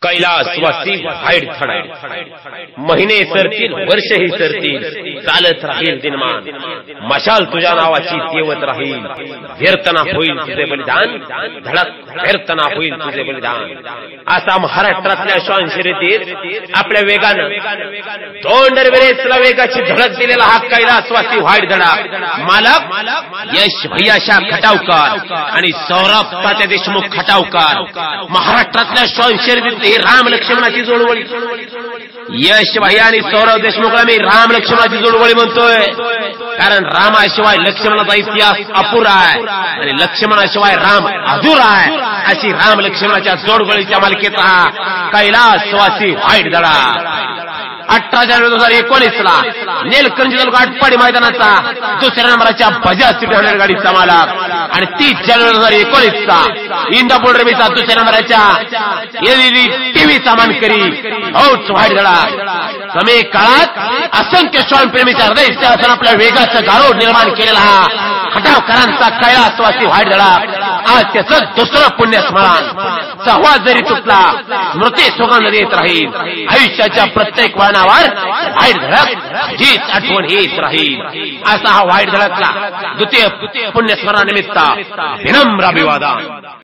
कैलासवासी वाईट धडा. महिने सरतील, वर्षही सरतील, चालत राहील दिनमान. मशाल तुझ्या नावाची तेवत राहील. व्यर्थना होईल तुझे बलिदान, धडक व्यर्थना होईल तुझे बलिदान. असा महाराष्ट्रातल्या श्वान शर्यतीत आपल्या वेगानं तोंड रेसला वेगाची धडक दिलेला हा कैलासवासी वाईट धडा मालक यश भैयाशा खटावकर आणि सौरभ तात्या देशमुख खटावकर. महाराष्ट्रातल्या श्वान शर्यतीत ही राम लक्ष्मणाची जोडवळी. यश भैया आणि सौरभ देशमुखला मी राम लक्ष्मणाची जोडवळी म्हणतोय, कारण रामाशिवाय लक्ष्मणाचा इतिहास अपुरा आहे आणि लक्ष्मणाशिवाय राम अधुरा आहे. अशी राम लक्ष्मणाच्या जोडवळीच्या मालिकेत हा कैलासवासी वाईट धडा. 18 जानेवारी 2019 नेलकंजी तालुका आटपाडी मैदानाचा दुसऱ्या नंबराच्या बजाज सिटी 100 गाडीचा मालक आणि 30 जानेवारी 2019 इंदापूर रमीचा दुसऱ्या नंबराच्या एलईडी टीव्हीचा मानकरी औच वाईट धडा. कमी काळात असंख्य श्वानप्रेमीच्या हृदय आपल्या वेगाचं गारोड निर्माण केलेला हा खटावकरांचा कैलासवासी वाईट धडा आज त्याचं दुसरं पुण्यस्मरण. सहवास जरी तुटला स्मृती सुगंध देत राहील. आयुष्याच्या प्रत्येक वळणावर वाईट धडक हीच आठवण येत राहील. असा हा वाईट धडकला द्वितीय पुण्यस्मरणानिमित्त विनम्र अभिवादन.